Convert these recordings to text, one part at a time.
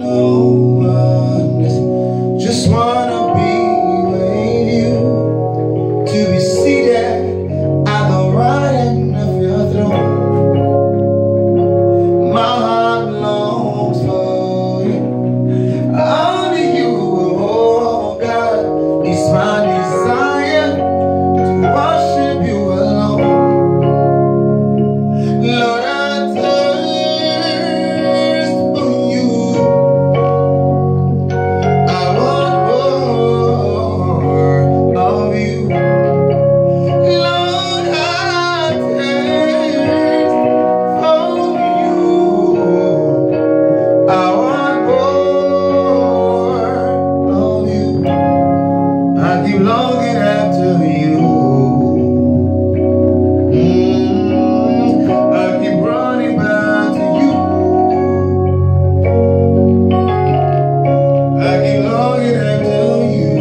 no one just wanna be with you, to be seated at the right end of your throne. My heart longs for you, only you, oh God, is my desire to worship you alone. Lord, I thirst for you. I want more of you. Lord, I thirst for you. I want more of you. I keep longing after you. I keep running back to you. I keep longing after you.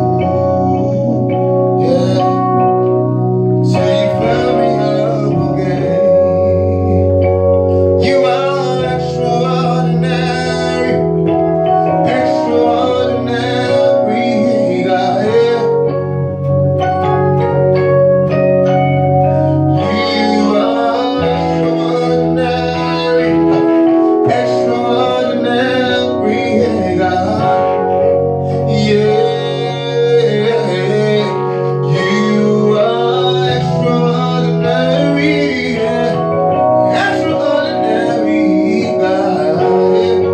Yeah, till you fill me up again. You are extraordinary, extraordinary, God. Yeah. You are extraordinary, extraordinary, God. Yeah, you are extraordinary, extraordinary, God.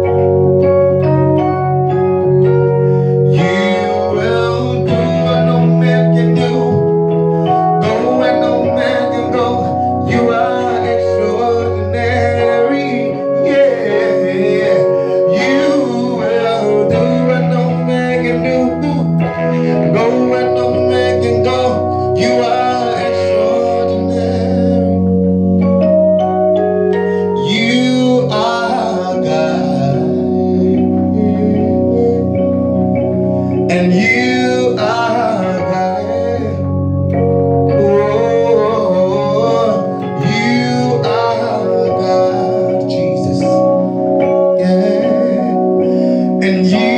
You will do what no man can do, go where no man can go. You are extraordinary, yeah. You will do what no man can do, go where no man can go. You are extraordinary. You are God, and you are God. Oh, you are God, Jesus. Yeah. And you